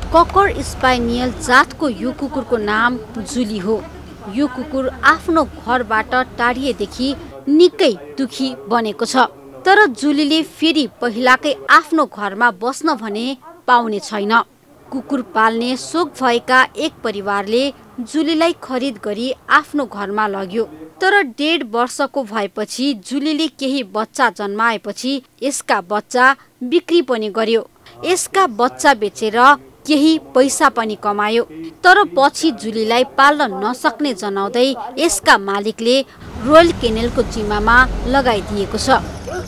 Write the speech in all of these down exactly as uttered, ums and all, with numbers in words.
ककर स्पानियल जातको यो कुकुरको नाम जुली हो। यो कुकुर आफ्नो घरबाट टाढिएदेखि निकै दुखी बनेको छ। तर जुलीले फेरि पहिलाकै आफ्नो घरमा बस्न भने पाउने छैन। कुकुर पाल्ने सोख भएका एक परिवारले जुलीलाई खरिद गरी आफ्नो घरमा लग्यो। तर डेढ वर्षको भएपछि जुलीले केही बच्चा जन्माएपछि यसका बच्चा बिक्री पनि गर्यो। यसका बच्चा बेचेर केही पैसा पनि कमायो। तर पछि जुलीलाई पाल्न नसक्ने जनाउँदै यसका मालिकले रोयल केनेलको जिम्मामा लगाइदिएको छ।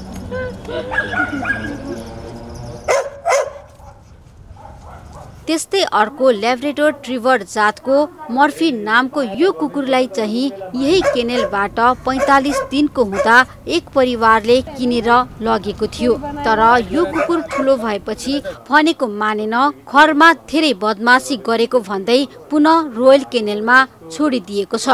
त्यस्तै अर्को ल्याब्राडोर ट्रिभर जातको मर्फी नामको यो कुकुरलाई चाहिँ यही केनेलबाट पैँतालिस दिनको हुँदा एक परिवारले किनेर लगेको थियो। तर यो कुकुर ठुलो भएपछि भनेको मानेन, घरमा धेरै बदमासी गरेको भन्दै पुनः रोयल केनेलमा छोडिदिएको छ।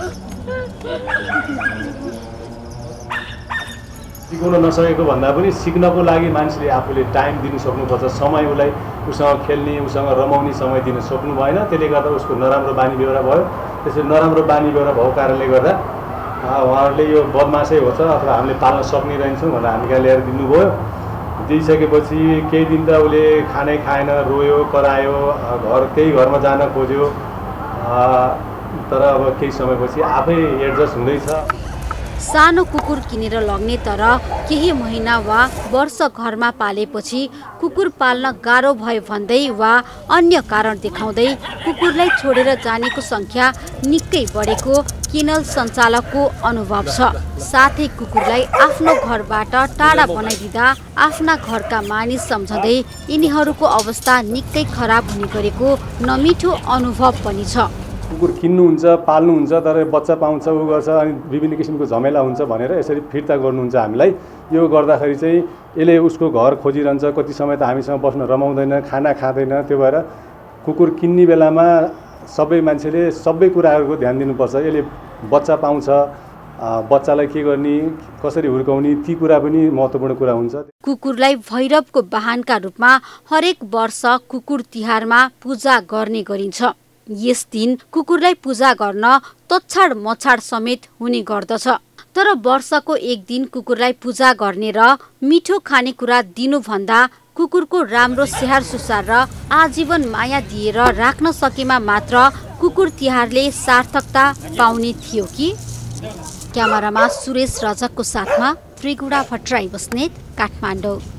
सिकाउन नसकेको भन्दा पनि सिक्नको लागि मान्छेले आफूले टाइम दिनु सक्नुपर्छ। समय उसलाई उसँग खेल्ने उसँग रमाउने समय दिन सक्नु भएन। त्यसले गर्दा उसको नराम्रो बानी बेहोरा भयो। त्यसरी नराम्रो बानी बेहोरा भएको कारणले गर्दा उहाँहरूले यो बदमासै हो अथवा हामीले पाल्न सक्ने रहन्छौँ भनेर हामी कहाँ ल्याएर दिनुभयो। दिइसकेपछि केही दिन त उसले खानै खाएन, रोयो करायो, घर त्यही घरमा जान खोज्यो। तर अब केही समयपछि आफै एडजस्ट हुँदैछ। सानो कुकुर किनेर लग्ने तर केही महिना वा वर्ष घरमा पालेपछि कुकुर पाल्न गाह्रो भयो भन्दै वा अन्य कारण देखाउँदै कुकुरलाई छोडेर जानेको संख्या निकै बढेको केनल सञ्चालकको अनुभव छ। साथै कुकुरलाई आफ्नो घरबाट टाढा बनाइदिँदा आफ्ना घरका मानिस सम्झँदै यिनीहरूको अवस्था निकै खराब हुने गरेको नमिठो अनुभव पनि छ। कुकुर किन्नुहुन्छ, पाल्नुहुन्छ, तर बच्चा पाउँछ, उ गर्छ, अनि विभिन्न किसिमको झमेला हुन्छ भनेर यसरी फिर्ता गर्नुहुन्छ हामीलाई। यो गर्दाखेरि चाहिँ यसले उसको घर खोजिरहन्छ। कति समय त हामीसँग बस्न रमाउँदैन, खाना खाँदैन। त्यो भएर कुकुर किन्ने बेलामा सबै मान्छेले सबै कुराहरूको ध्यान दिनुपर्छ। यसले बच्चा पाउँछ, बच्चालाई के गर्ने, कसरी हुर्काउने, ती कुरा पनि महत्त्वपूर्ण कुरा हुन्छ। कुकुरलाई भैरवको वाहनका रूपमा हरेक वर्ष कुकुर तिहारमा पूजा गर्ने गरिन्छ। यस दिन कुकुरलाई पूजा गर्न तोछाड मछाड समेत हुने गर्दछ। तर वर्षको एक दिन कुकुरलाई पूजा गर्ने र मिठो खानेकुरा दिनुभन्दा कुकुरको राम्रो स्याहार सुसार र आजीवन माया दिएर राख्न सकेमा मात्र कुकुर तिहारले सार्थकता पाउने थियो कि। क्यामेरामा सुरेश रजकको साथमा त्रिगुडा भट्टराई बस्नेत, काठमाडौँ।